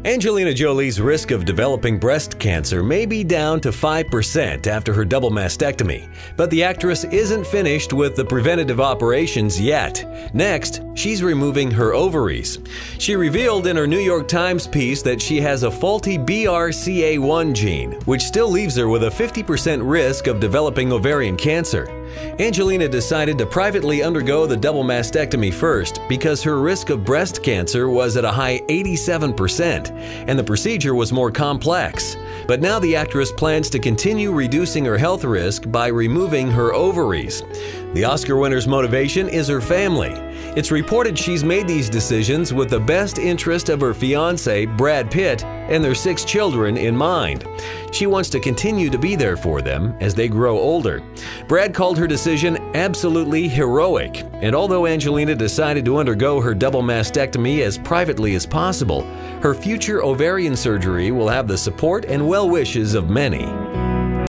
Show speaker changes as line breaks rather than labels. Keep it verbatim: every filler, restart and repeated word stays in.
Angelina Jolie's risk of developing breast cancer may be down to five percent after her double mastectomy, but the actress isn't finished with the preventative operations yet. Next, she's removing her ovaries. She revealed in her New York Times piece that she has a faulty B R C A one gene, which still leaves her with a fifty percent risk of developing ovarian cancer. Angelina decided to privately undergo the double mastectomy first because her risk of breast cancer was at a high eighty-seven percent, and the procedure was more complex. But now the actress plans to continue reducing her health risk by removing her ovaries. The Oscar winner's motivation is her family. It's reported she's made these decisions with the best interest of her fiancé, Brad Pitt, and their six children in mind. She wants to continue to be there for them as they grow older. Brad called her decision absolutely heroic, and although Angelina decided to undergo her double mastectomy as privately as possible, her future ovarian surgery will have the support and well wishes of many.